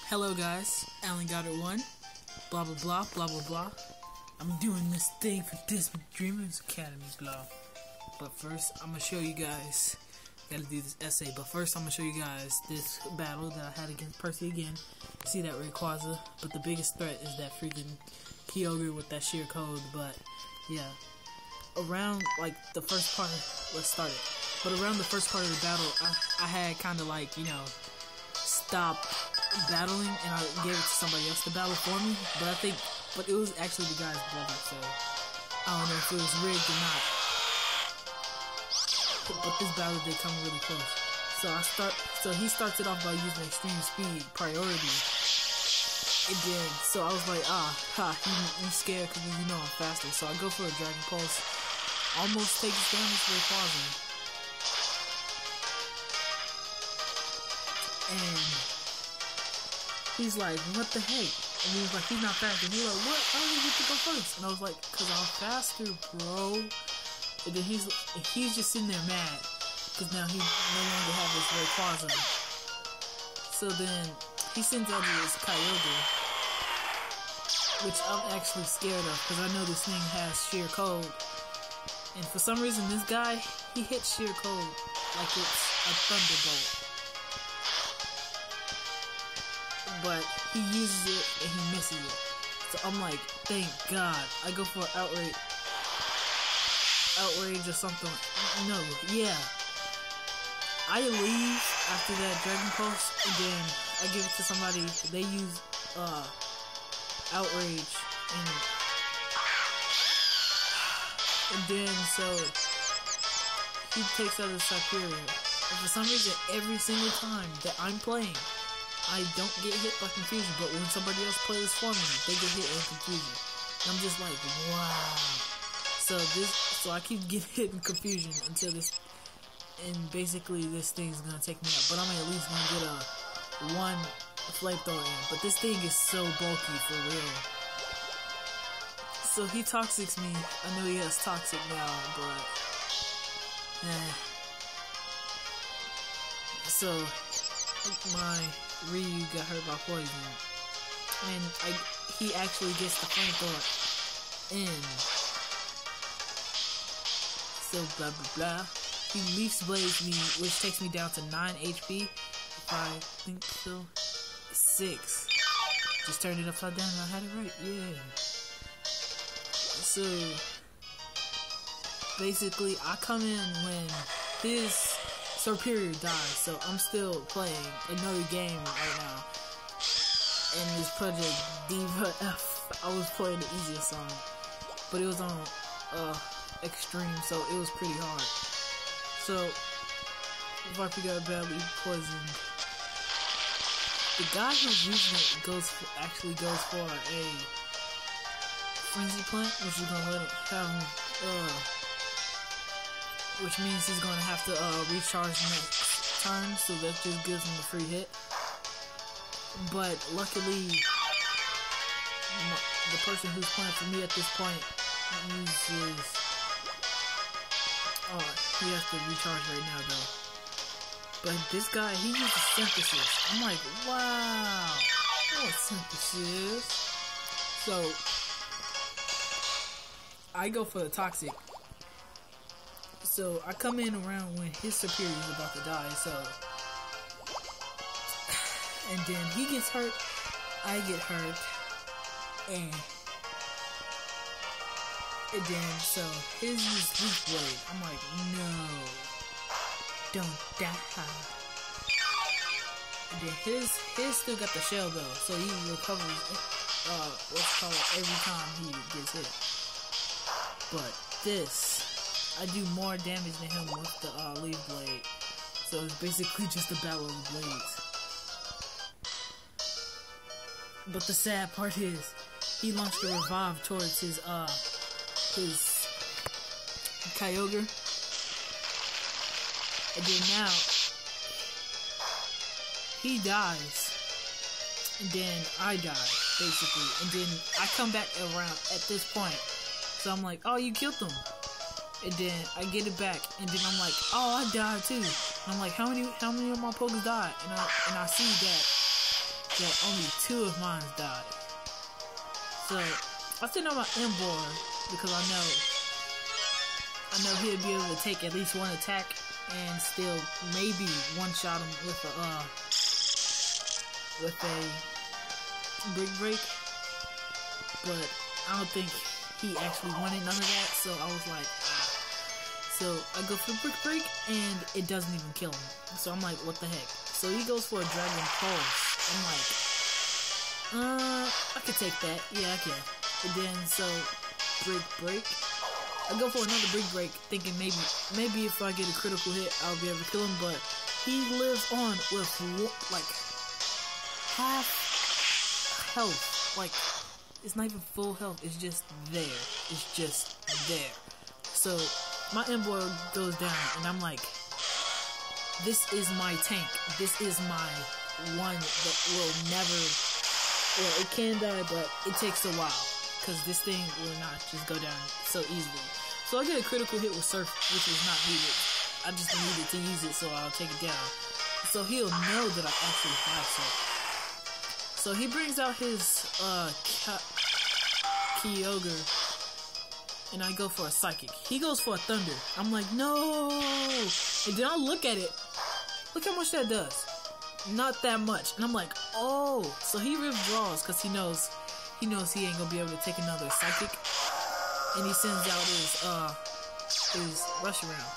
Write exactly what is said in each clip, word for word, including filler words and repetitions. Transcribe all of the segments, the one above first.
Hello guys, Alan got it one. Blah blah blah blah blah blah. I'm doing this thing for Disney Dreamers Academy, blah. But first, I'm gonna show you guys. Gotta do this essay. But first, I'm gonna show you guys this battle that I had against Percy again. You see that Rayquaza? But the biggest threat is that freaking Kyogre with that sheer code. But yeah, around like the first part, let's start it. But around the first part of the battle, I, I had kind of like, you know, stopped battling and I gave it to somebody else to battle for me. But I think, but it was actually the guy's brother, so I don't know if it was rigged or not. But this battle did come really close. So I start, so he starts it off by using extreme speed priority. And then, so I was like, ah, ha, he, he's scared because you know I'm faster. So I go for a Dragon Pulse, almost takes damage for Rayquaza. And he's like, what the heck? And he was like, he's not faster. And he was like, what? How did you get to go first? And I was like, cause I'm faster, bro. And then he's he's just sitting there mad because now he no longer has his Rayquaza. So then he sends out his Kyogre, which I'm actually scared of because I know this thing has sheer code. And for some reason, this guy, he hits sheer code like it's a thunderbolt. But he uses it and he misses it. So I'm like, thank God. I go for outrage, outrage or something. No, yeah. I leave after that Dragon Pulse and then I give it to somebody. They use uh outrage and and then so he takes out his Superior. And for some reason, every single time that I'm playing, I don't get hit by confusion, but when somebody else plays for me, they get hit in confusion. And I'm just like, wow. So this, so I keep getting hit in confusion until this, and basically this thing's gonna take me out. But I'm at least gonna get a one flamethrower in. But this thing is so bulky for real. So he toxics me. I know he has toxic now, but eh. So my Ryu got hurt by poison, and I, he actually gets the flamethrower in. So blah blah blah. He Leafs Blades me, which takes me down to nine H P. If I think so, six. Just turned it upside down. And I had it right. Yeah. So basically, I come in when his Superior dies, so I'm still playing another game right now. And this Project Diva F, I was playing the easiest song, but it was on uh, extreme, so it was pretty hard. So if I forgot badly poisoned, the guy who's using it goes for, actually goes for a frenzy plant, which is gonna let him have him, uh. which means he's going to have to uh, recharge next turn, so that just gives him a free hit. But luckily, the person who's playing for me at this point uses... Oh, he has to recharge right now though. But this guy, he uses Synthesis. I'm like, wow, what Synthesis? So, I go for the Toxic. So I come in around when his Superior is about to die, so and then he gets hurt, I get hurt, and and then so his is Leaf Blade. I'm like, no, don't die. And then his his still got the shell though, so he recovers uh what's called every time he gets hit. But this, I do more damage than him with the uh, Leaf Blade. So it's basically just a battle of blades. But the sad part is, he launched a revive towards his, uh, his Kyogre. And then now, he dies. And then I die, basically. And then I come back around at this point. So I'm like, oh, you killed him. And then I get it back, and then I'm like, oh, I died too. And I'm like, how many, how many of my Pokés died? And I, and I see that that only two of mine died. So I sit on my M board because I know I know he'll be able to take at least one attack and still maybe one shot him with a uh with a brick break. But I don't think he actually wanted none of that, so I was like, ah. So I go for the brick break and it doesn't even kill him. So I'm like, what the heck? So he goes for a dragon pulse. I'm like, uh, I could take that. Yeah, I can. And then so brick break. I go for another brick break, thinking maybe maybe if I get a critical hit, I'll be able to kill him. But he lives on with like half health. Like it's not even full health. It's just there. It's just there. So my M-boy goes down, and I'm like, this is my tank. This is my one that will never, well, it can die, but it takes a while, because this thing will not just go down so easily. So I get a critical hit with Surf, which is not needed. I just needed to use it, so I'll take it down. So he'll know that I actually have Surf. So he brings out his, uh, Kyogre, and I go for a Psychic. He goes for a Thunder. I'm like, no! And then I look at it. Look how much that does. Not that much. And I'm like, oh! So he withdraws because he knows he knows he ain't gonna be able to take another Psychic. And he sends out his uh his rush around.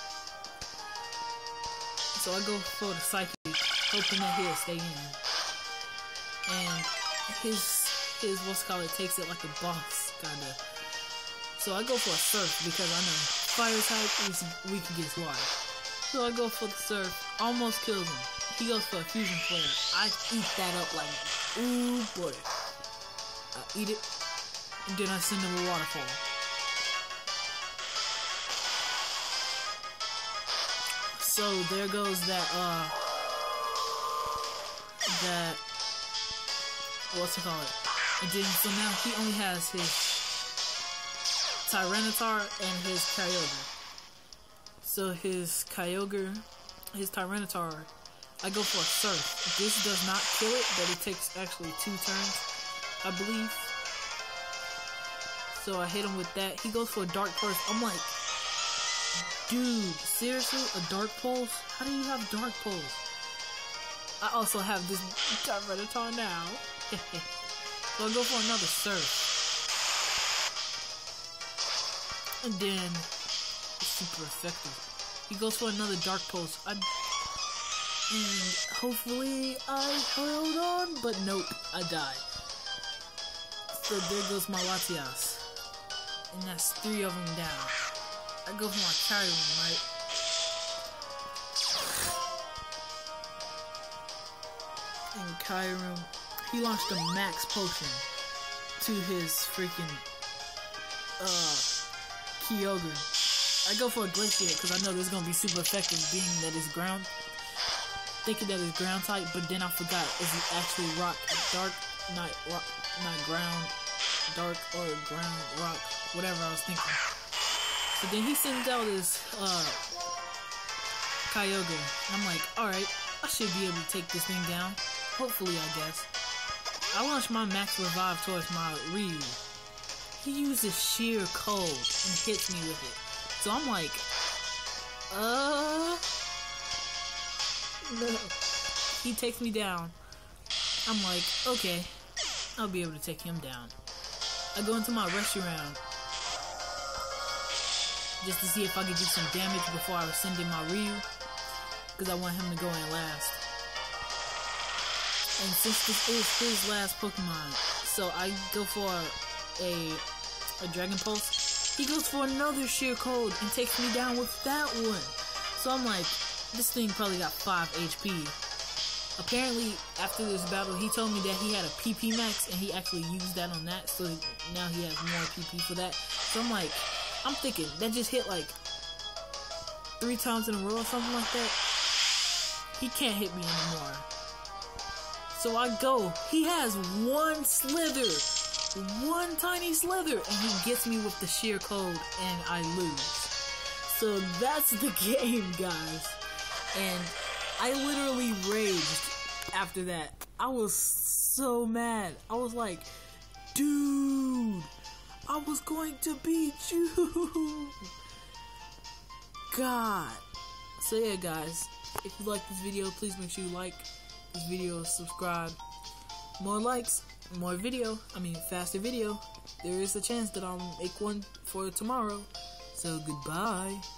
So I go for the Psychic, hoping that he'll stay in. And his his what's called it takes it like a boss kinda. So I go for a Surf because I know fire type is weak against water. So I go for the Surf, almost kills him. He goes for a Fusion Flare. I eat that up like, ooh boy. I eat it, and then I send him a Waterfall. So there goes that, uh, that, what's it called? And then, so now he only has his Tyranitar and his Kyogre. So his Kyogre, his Tyranitar, I go for a Surf. This does not kill it, but it takes actually two turns, I believe. So I hit him with that. He goes for a Dark Pulse. I'm like, dude, seriously? A Dark Pulse? How do you have Dark Pulse? I also have this Tyranitar now. So I go for another Surf. And then, it's super effective. He goes for another Dark Pulse. I, and hopefully I held on, but nope, I died. So there goes my Latias. And that's three of them down. I go for my Kyogre, right? And Kyogre, he launched a Max Potion to his freaking, uh, Kyogre. I go for a Glaciate because I know this is going to be super effective being that it's ground. Thinking that it's ground type, but then I forgot. Is it actually rock? Dark, not rock, not ground, dark or ground, rock, whatever I was thinking. So then he sends out his uh, Kyogre. I'm like, alright, I should be able to take this thing down. Hopefully, I guess. I launch my Max Revive towards my Ryu. He uses sheer cold and hits me with it. So I'm like, uh, no. He takes me down. I'm like, okay, I'll be able to take him down. I go into my rescue round just to see if I can do some damage before I send in my Ryu, because I want him to go in last. And since this is his last Pokemon, so I go for a a Dragon Pulse. He goes for another Sheer Cold and takes me down with that one. So I'm like, this thing probably got five H P. Apparently, after this battle, he told me that he had a P P max, and he actually used that on that, so now he has more P P for that. So I'm like, I'm thinking, that just hit like three times in a row or something like that. He can't hit me anymore. So I go, he has one Slither. One tiny Slither, and he gets me with the Sheer Cold, and I lose. So that's the game, guys. And I literally raged after that. I was so mad. I was like, dude, I was going to beat you. God. So yeah, guys, if you like this video, please make sure you like this video, subscribe. More likes, more video, I mean faster video. There is a chance that I'll make one for tomorrow. So goodbye.